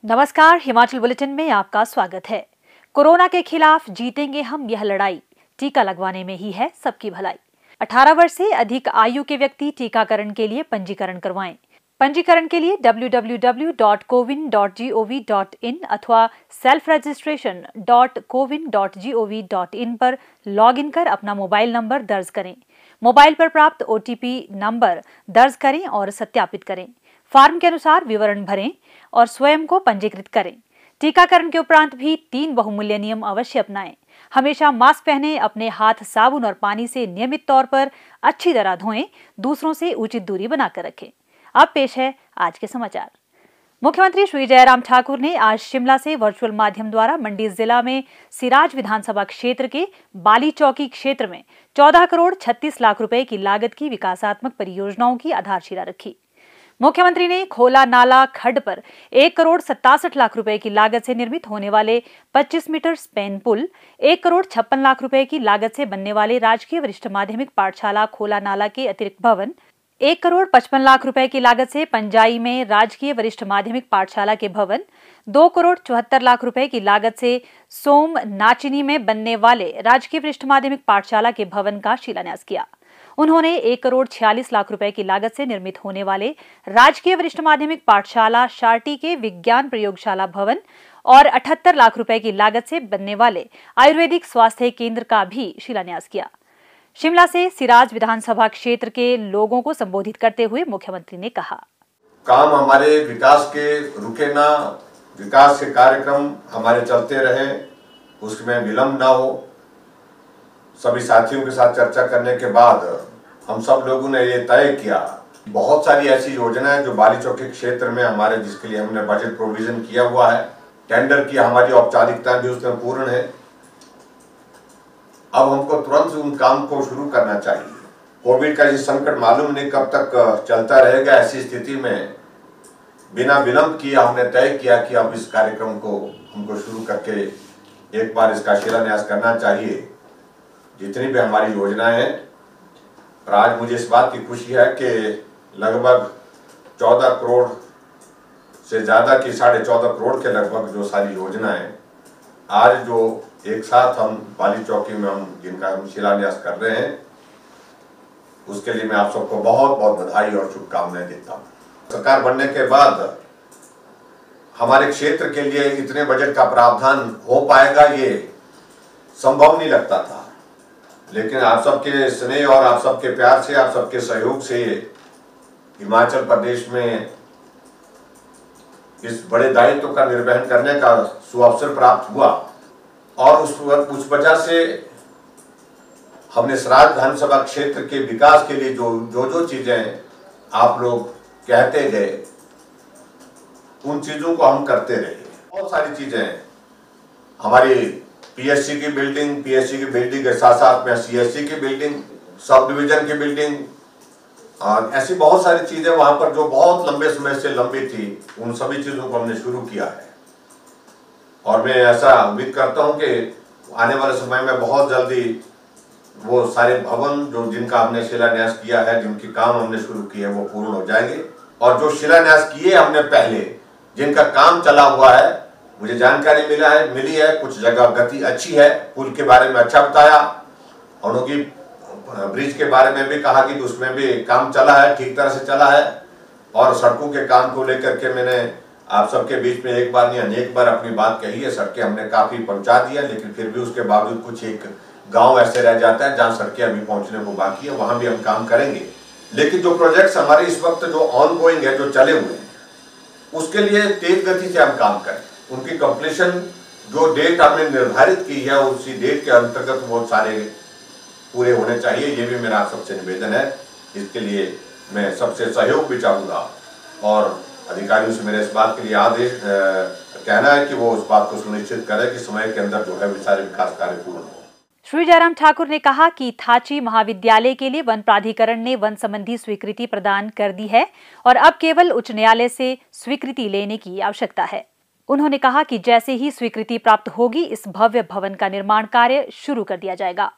नमस्कार, हिमाचल बुलेटिन में आपका स्वागत है। कोरोना के खिलाफ जीतेंगे हम यह लड़ाई, टीका लगवाने में ही है सबकी भलाई। 18 वर्ष से अधिक आयु के व्यक्ति टीकाकरण के लिए पंजीकरण करवाएं। पंजीकरण के लिए www.cowin.gov.in अथवा selfregistration.cowin.gov.in पर लॉगिन कर अपना मोबाइल नंबर दर्ज करें। मोबाइल पर प्राप्त OTP नंबर दर्ज करें और सत्यापित करें। फॉर्म के अनुसार विवरण भरें और स्वयं को पंजीकृत करें। टीकाकरण के उपरांत भी 3 बहुमूल्य नियम अवश्य अपनाएं। हमेशा मास्क पहनें, अपने हाथ साबुन और पानी से नियमित तौर पर अच्छी तरह धोएं, दूसरों से उचित दूरी बनाकर रखें। अब पेश है आज के समाचार। मुख्यमंत्री श्री जयराम ठाकुर ने आज शिमला से वर्चुअल माध्यम द्वारा मंडी जिला में सिराज विधानसभा क्षेत्र के बाली चौकी क्षेत्र में 14 करोड़ 36 लाख रुपए की लागत की विकासात्मक परियोजनाओं की आधारशिला रखी। मुख्यमंत्री ने खोला नाला खड्ड पर 1 करोड़ 67 लाख रुपए की लागत से निर्मित होने वाले 25 मीटर स्पैन पुल, 1 करोड़ 56 लाख रुपए की लागत से बनने वाले राजकीय वरिष्ठ माध्यमिक पाठशाला खोला नाला के अतिरिक्त भवन, 1 करोड़ 55 लाख रुपए की लागत से पंजाई में राजकीय वरिष्ठ माध्यमिक पाठशाला के भवन, 2 करोड़ 74 लाख रुपए की लागत से सोम नाचिनी में बनने वाले राजकीय वरिष्ठ माध्यमिक पाठशाला के भवन का शिलान्यास किया। उन्होंने 1 करोड़ 46 लाख रुपए की लागत से निर्मित होने वाले राजकीय वरिष्ठ माध्यमिक पाठशाला शार्टी के विज्ञान प्रयोगशाला भवन और 78 लाख रुपए की लागत से बनने वाले आयुर्वेदिक स्वास्थ्य केंद्र का भी शिलान्यास किया। शिमला से सिराज विधानसभा क्षेत्र के लोगों को संबोधित करते हुए मुख्यमंत्री ने कहा, काम हमारे विकास के रुके ना, विकास के कार्यक्रम हमारे चलते रहे, उसमें विलंब ना हो। सभी साथियों के साथ चर्चा करने के बाद हम सब लोगों ने ये तय किया, बहुत सारी ऐसी योजनाएं जो बाली चौकी क्षेत्र में हमारे, जिसके लिए हमने बजट प्रोविजन किया हुआ है, टेंडर की हमारी औपचारिकताएं भी उसमें पूर्ण है। अब हमको तुरंत उन काम को शुरू करना चाहिए। कोविड का ये संकट मालूम नहीं कब तक चलता रहेगा। ऐसी स्थिति में बिना विलंब किए हमने तय किया कि अब इस कार्यक्रम को हमको शुरू करके एक बार इसका शिलान्यास करना चाहिए, जितनी भी हमारी योजनाएं हैं। और आज मुझे इस बात की खुशी है कि लगभग 14 करोड़ से ज्यादा की 14.5 करोड़ के लगभग जो सारी योजनाएं आज जो एक साथ हम बाली चौकी में जिनका हम शिलान्यास कर रहे हैं, उसके लिए मैं आप सबको बहुत बहुत बधाई और शुभकामनाएं देता हूं। सरकार बनने के बाद हमारे क्षेत्र के लिए इतने बजट का प्रावधान हो पाएगा ये संभव नहीं लगता था, लेकिन आप सबके स्नेह और आप सबके प्यार से, आप सबके सहयोग से हिमाचल प्रदेश में इस बड़े दायित्व का निर्वहन करने का सुअवसर प्राप्त हुआ। और उस वजह से हमने सिराज विधानसभा क्षेत्र के विकास के लिए जो चीजें आप लोग कहते गए, उन चीजों को हम करते रहे। बहुत सारी चीजें, हमारी PSC की बिल्डिंग के साथ साथ में CSC की बिल्डिंग, सब डिवीजन की बिल्डिंग और ऐसी बहुत सारी चीजें वहां पर जो बहुत लंबे समय से लंबी थी, उन सभी चीजों को हमने शुरू किया है। और मैं ऐसा उम्मीद करता हूं कि आने वाले समय में बहुत जल्दी वो सारे भवन जो जिनका हमने शिलान्यास किया है, जिनके काम हमने शुरू किए हैं, वो पूर्ण हो जाएंगे। और जो शिलान्यास किए हमने पहले, जिनका काम चला हुआ है, मुझे जानकारी मिली है कुछ जगह गति अच्छी है। पुल के बारे में अच्छा बताया, उनकी ब्रिज के बारे में भी कहा कि उसमें भी काम चला है, ठीक तरह से चला है। और सड़कों के काम को लेकर के मैंने आप सबके बीच में एक बार नहीं अनेक बार अपनी बात कही है। सड़कें हमने काफी पहुंचा दिया, लेकिन फिर भी उसके बावजूद कुछ एक गांव ऐसे रह जाता है जहां सड़कें अभी पहुंचने को बाकी है, वहां भी हम काम करेंगे। लेकिन जो प्रोजेक्ट्स हमारे इस वक्त जो ऑन गोइंग है, जो चले हुए हैं, उसके लिए तेज गति से हम काम करें। उनकी कंप्लीशन जो डेट हमने निर्धारित की है, उसी डेट के अंतर्गत वो सारे पूरे होने चाहिए। ये भी मेरा आप सबसे निवेदन है। इसके लिए मैं सबसे सहयोग भी चाहूंगा और अधिकारियों से मेरे इस बात के लिए आदेश कहना है कि वो उस बात को सुनिश्चित करें कि समय के अंदर जो है सारे विकास कार्य पूर्ण हो। श्री जयराम ठाकुर ने कहा कि थाची महाविद्यालय के लिए वन प्राधिकरण ने वन संबंधी स्वीकृति प्रदान कर दी है और अब केवल उच्च न्यायालय से स्वीकृति लेने की आवश्यकता है। उन्होंने कहा कि जैसे ही स्वीकृति प्राप्त होगी, इस भव्य भवन का निर्माण कार्य शुरू कर दिया जाएगा।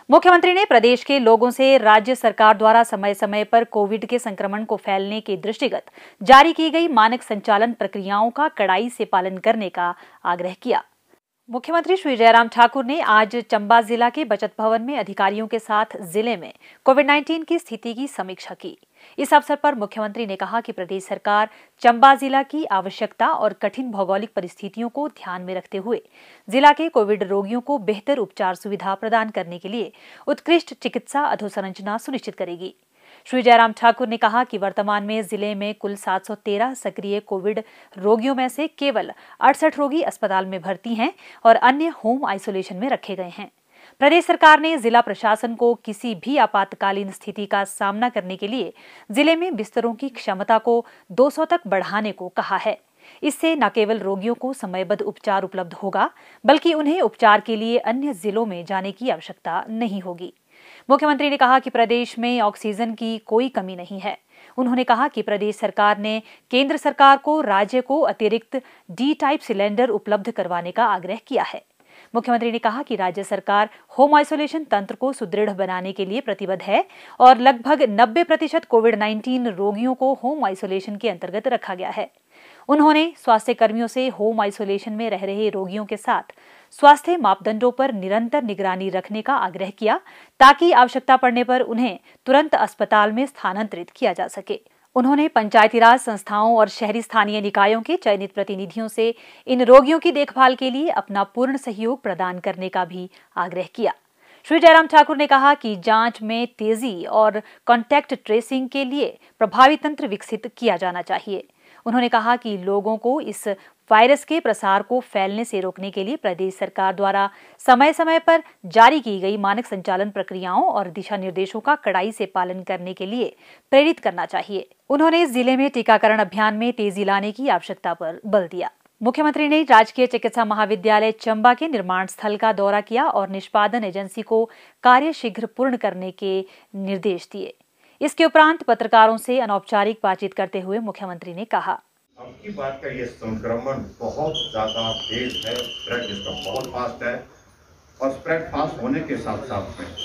मुख्यमंत्री ने प्रदेश के लोगों से राज्य सरकार द्वारा समय समय पर कोविड के संक्रमण को फैलने के दृष्टिगत जारी की गई मानक संचालन प्रक्रियाओं का कड़ाई से पालन करने का आग्रह किया। मुख्यमंत्री श्री जयराम ठाकुर ने आज चंबा जिला के बचत भवन में अधिकारियों के साथ जिले में कोविड-19 की स्थिति की समीक्षा की। इस अवसर पर मुख्यमंत्री ने कहा कि प्रदेश सरकार चंबा जिला की आवश्यकता और कठिन भौगोलिक परिस्थितियों को ध्यान में रखते हुए जिला के कोविड रोगियों को बेहतर उपचार सुविधा प्रदान करने के लिए उत्कृष्ट चिकित्सा अधोसंरचना सुनिश्चित करेगी। श्री जयराम ठाकुर ने कहा कि वर्तमान में जिले में कुल 713 सक्रिय कोविड रोगियों में से केवल 68 रोगी अस्पताल में भर्ती हैं और अन्य होम आइसोलेशन में रखे गए हैं। प्रदेश सरकार ने जिला प्रशासन को किसी भी आपातकालीन स्थिति का सामना करने के लिए जिले में बिस्तरों की क्षमता को 200 तक बढ़ाने को कहा है। इससे न केवल रोगियों को समयबद्ध उपचार उपलब्ध होगा, बल्कि उन्हें उपचार के लिए अन्य जिलों में जाने की आवश्यकता नहीं होगी। मुख्यमंत्री ने कहा कि प्रदेश में ऑक्सीजन की कोई कमी नहीं है। उन्होंने कहा कि प्रदेश सरकार ने केंद्र सरकार को राज्य को अतिरिक्त डी टाइप सिलेंडर उपलब्ध करवाने का आग्रह किया है। मुख्यमंत्री ने कहा कि राज्य सरकार होम आइसोलेशन तंत्र को सुदृढ़ बनाने के लिए प्रतिबद्ध है और लगभग 90% कोविड-19 रोगियों को होम आइसोलेशन के अंतर्गत रखा गया है। उन्होंने स्वास्थ्य कर्मियों से होम आइसोलेशन में रह रहे रोगियों के साथ स्वास्थ्य मापदंडों पर निरंतर निगरानी रखने का आग्रह किया, ताकि आवश्यकता पड़ने पर उन्हें तुरंत अस्पताल में स्थानांतरित किया जा सके। उन्होंने पंचायती राज संस्थाओं और शहरी स्थानीय निकायों के चयनित प्रतिनिधियों से इन रोगियों की देखभाल के लिए अपना पूर्ण सहयोग प्रदान करने का भी आग्रह किया। श्री जयराम ठाकुर ने कहा कि जांच में तेजी और कॉन्टैक्ट ट्रेसिंग के लिए प्रभावी तंत्र विकसित किया जाना चाहिए। उन्होंने कहा कि लोगों को इस वायरस के प्रसार को फैलने से रोकने के लिए प्रदेश सरकार द्वारा समय समय पर जारी की गई मानक संचालन प्रक्रियाओं और दिशा निर्देशों का कड़ाई से पालन करने के लिए प्रेरित करना चाहिए। उन्होंने जिले में टीकाकरण अभियान में तेजी लाने की आवश्यकता पर बल दिया। मुख्यमंत्री ने राजकीय चिकित्सा महाविद्यालय चंबा के निर्माण स्थल का दौरा किया और निष्पादन एजेंसी को कार्य शीघ्र पूर्ण करने के निर्देश दिए। इसके उपरांत पत्रकारों से अनौपचारिक बातचीत करते हुए मुख्यमंत्री ने कहा, अब की बात का ये संक्रमण बहुत ज्यादा तेज है, स्प्रेड इसका बहुत फास्ट है और स्प्रेड फास्ट होने के साथ साथ में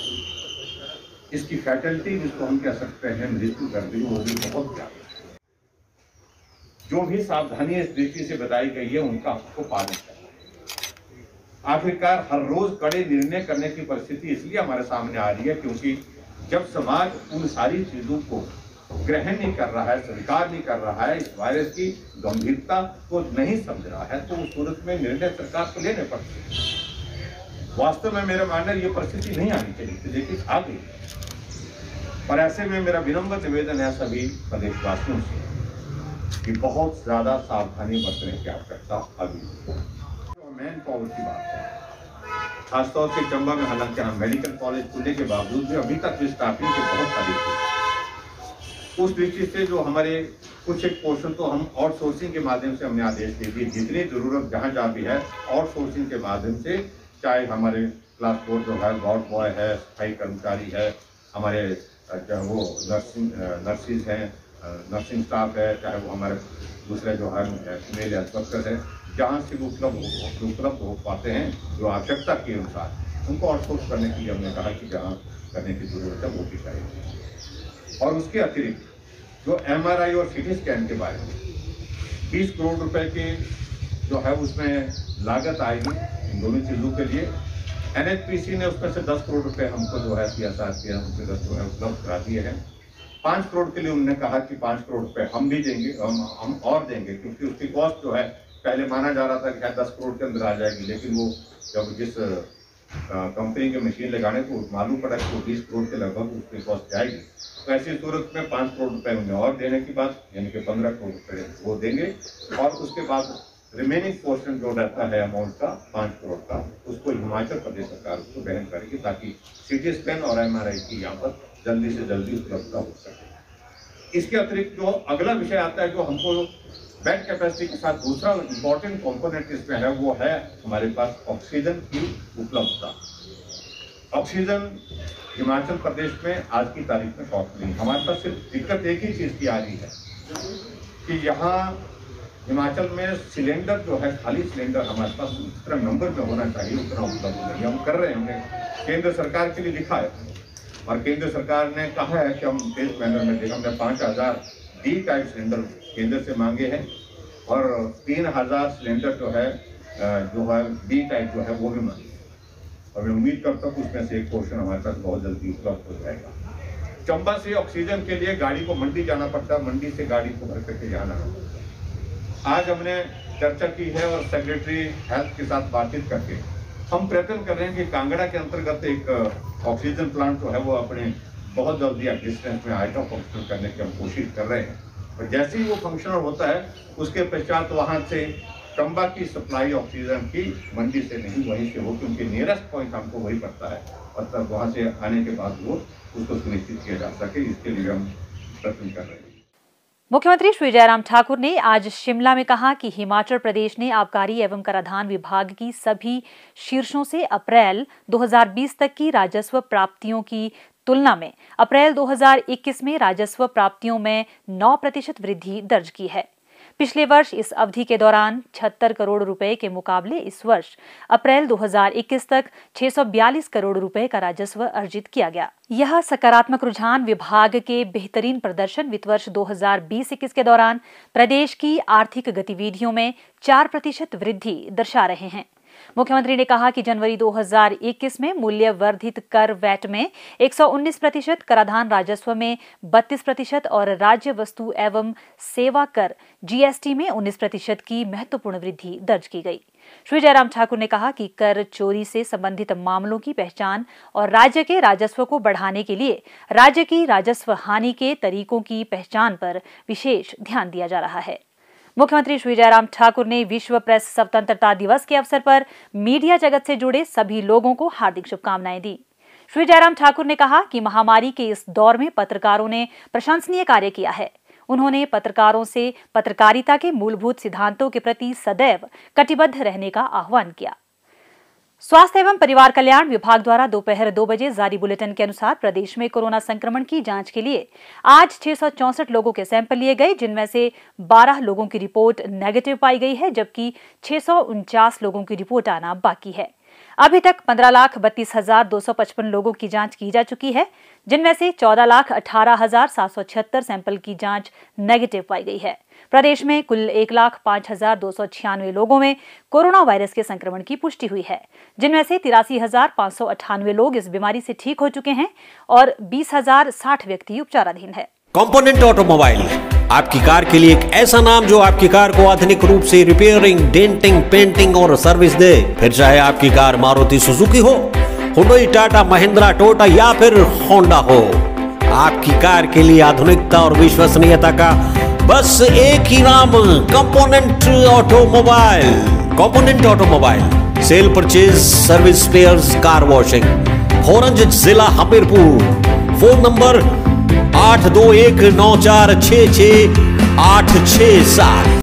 इसकी फैटलिटी जिसको हम कह सकते हैं मृत्यु दर भी वो भी बहुत ज्यादा है। जो भी सावधानी इस दृष्टि से बताई गई है उनका आपको पालन करना है। आखिरकार हर रोज कड़े निर्णय करने की परिस्थिति इसलिए हमारे सामने आ रही है क्योंकि जब समाज उन सारी चीजों को ग्रहण नहीं कर रहा है, स्वीकार नहीं कर रहा है, इस वायरस की गंभीरता को नहीं समझ रहा है, तो उस सूरत में निर्णय सरकार को लेने पड़ते हैं। वास्तव में मेरा मानना ये परिस्थिति नहीं आनी चाहिए, लेकिन आ गई। और ऐसे में मेरा विनम्र निवेदन है सभी प्रदेशवासियों से कि बहुत ज्यादा सावधानी बरतने की आवश्यकता अभी। मैन पावर की बात है, खासतौर से चंबा में, हालांकि हम मेडिकल कॉलेज खुलने के बावजूद भी अभी तक स्टाफिंग की बहुत सारी थी। उस दृष्टि से जो हमारे कुछ एक पोर्शन तो हम आउटसोर्सिंग के माध्यम से हमने आदेश दे दिए, जितनी जरूरत जहाँ जहाँ भी है आउटसोर्सिंग के माध्यम से, चाहे हमारे क्लास 4 जो है वार्ड बॉय है, सफाई कर्मचारी है, हमारे वो नर्सिस हैं, नर्सिंग स्टाफ है, चाहे वो हमारे दूसरे जो है फीमेल हेल्थ वर्कर है, जहाँ से वो उपलब्ध हो पाते हैं जो आवश्यकता के अनुसार उनको आउटसोर्स करने के लिए हमने कहा कि जहाँ करने की जरूरत है वो भी करेंगे। और उसके अतिरिक्त जो MRI और CT स्कैन के बारे में 20 करोड़ रुपए के जो है उसमें लागत आएगी इन दोनों चीज़ों के लिए। NHPC ने उसमें से 10 करोड़ रुपए हमको जो है CSR के अंतर्गत जो है उपलब्ध करा दिए हैं। 5 करोड़ के लिए उन्होंने कहा कि 5 करोड़ रुपए हम भी देंगे, हम और देंगे, क्योंकि उसकी कॉस्ट जो है पहले माना जा रहा था कि 10 करोड़ के अंदर आ जाएगी, लेकिन वो जब जिस कंपनी के मशीन लगाने को मालूम पड़ा कि वो 20 करोड़ के लगभग उसकी कॉस्ट जाएगी, तो ऐसी सूरत में 5 करोड़ रुपए उन्हें और देने की बात, यानी कि 15 करोड़ रुपए वो देंगे। और उसके बाद रिमेनिंग पोर्शन जो रहता है अमाउंट का 5 करोड़ का, उसको हिमाचल प्रदेश सरकार उसको वहन करेगी ताकि CT स्कैन और MRI की यहाँ पर जल्दी से जल्दी उपलब्धता हो सके। इसके अतिरिक्त जो अगला विषय आता है, जो हमको बेड कैपेसिटी के साथ दूसरा इम्पोर्टेंट कंपोनेंट इसमें है, वो है हमारे पास ऑक्सीजन की उपलब्धता। ऑक्सीजन हिमाचल प्रदेश में आज की तारीख में पहुंच नहीं, हमारे पास सिर्फ दिक्कत एक ही चीज़ की आ रही है कि यहाँ हिमाचल में सिलेंडर जो है, खाली सिलेंडर हमारे पास उतना नंबर में होना चाहिए, उतना उपलब्ध नहीं। हम कर रहे हैं, हमने केंद्र सरकार के लिए लिखा है और केंद्र सरकार ने कहा है कि हम तेज मैनर में देगा। हमने 5000 डी टाइप सिलेंडर केंद्र से मांगे हैं और 3000 सिलेंडर जो है बी टाइप जो है वो भी मांगे। और मैं उम्मीद करता हूँ उसमें से एक पोर्शन हमारे पास बहुत जल्दी उपलब्ध हो जाएगा। चंबा से ऑक्सीजन के लिए गाड़ी को मंडी जाना पड़ता है, मंडी से गाड़ी को भर करके जाना है। आज हमने चर्चा की है और सेक्रेटरी हेल्थ के साथ बातचीत करके हम प्रयत्न कर रहे हैं कि कांगड़ा के अंतर्गत एक ऑक्सीजन प्लांट जो है वो अपने बहुत जल्दी डिस्टेंस में आइटम फंक्शनल करने की हम कोशिश कर रहे हैं। और जैसे ही वो फंक्शनल होता है उसके पश्चात वहाँ से चंबा की सप्लाई ऑक्सीजन की मंडी से नहीं, वहीं से हो, क्योंकि नियरेस्ट पॉइंट हमको वही पड़ता है और तब वहाँ से आने के बाद वो उसको सुनिश्चित किया जा सके, इसके लिए हम प्रयत्न कर रहे हैं। मुख्यमंत्री श्री जयराम ठाकुर ने आज शिमला में कहा कि हिमाचल प्रदेश ने आबकारी एवं कराधान विभाग की सभी शीर्षों से अप्रैल 2020 तक की राजस्व प्राप्तियों की तुलना में अप्रैल 2021 में राजस्व प्राप्तियों में 9% वृद्धि दर्ज की है। पिछले वर्ष इस अवधि के दौरान 76 करोड़ रुपए के मुकाबले इस वर्ष अप्रैल 2021 तक 642 करोड़ रुपए का राजस्व अर्जित किया गया। यह सकारात्मक रुझान विभाग के बेहतरीन प्रदर्शन वित्त वर्ष 2020-21 के दौरान प्रदेश की आर्थिक गतिविधियों में 4% वृद्धि दर्शा रहे हैं। मुख्यमंत्री ने कहा कि जनवरी 2021 में मूल्य वर्धित कर वैट में 119%, कराधान राजस्व में 32% और राज्य वस्तु एवं सेवा कर जीएसटी में 19% की महत्वपूर्ण वृद्धि दर्ज की गई। श्री जयराम ठाकुर ने कहा कि कर चोरी से संबंधित मामलों की पहचान और राज्य के राजस्व को बढ़ाने के लिए राज्य की राजस्व हानि के तरीकों की पहचान पर विशेष ध्यान दिया जा रहा है। मुख्यमंत्री श्री जयराम ठाकुर ने विश्व प्रेस स्वतंत्रता दिवस के अवसर पर मीडिया जगत से जुड़े सभी लोगों को हार्दिक शुभकामनाएं दी। श्री जयराम ठाकुर ने कहा कि महामारी के इस दौर में पत्रकारों ने प्रशंसनीय कार्य किया है। उन्होंने पत्रकारों से पत्रकारिता के मूलभूत सिद्धांतों के प्रति सदैव कटिबद्ध रहने का आह्वान किया। स्वास्थ्य एवं परिवार कल्याण विभाग द्वारा दोपहर 2 बजे जारी बुलेटिन के अनुसार प्रदेश में कोरोना संक्रमण की जांच के लिए आज 664 लोगों के सैंपल लिए गए, जिनमें से 12 लोगों की रिपोर्ट नेगेटिव पाई गई है, जबकि 649 लोगों की रिपोर्ट आना बाकी है। अभी तक 15,32,255 लोगों की जांच की जा चुकी है, जिनमें से 14,18,776 सैंपल की जांच नेगेटिव पाई गई है। प्रदेश में कुल 1,05,296 लोगों में कोरोना वायरस के संक्रमण की पुष्टि हुई है, जिनमें से 83,598 लोग इस बीमारी से ठीक हो चुके हैं और 20,060 व्यक्ति उपचाराधीन है। कंपोनेंट ऑटोमोबाइल, आपकी कार के लिए एक ऐसा नाम जो आपकी कार को आधुनिक रूप से रिपेयरिंग, डेंटिंग, पेंटिंग और सर्विस दे। फिर चाहे आपकी कार मारुति सुजुकी हो, हुंडई, टाटा, महिंद्रा, टोयोटा या फिर होंडा हो, आपकी कार के लिए आधुनिकता और विश्वसनीयता का बस एक ही नाम, component automobile. Component automobile sale, purchase, service, spares, car washing. होरंज जिला हमीरपुर। Phone number 8219466867।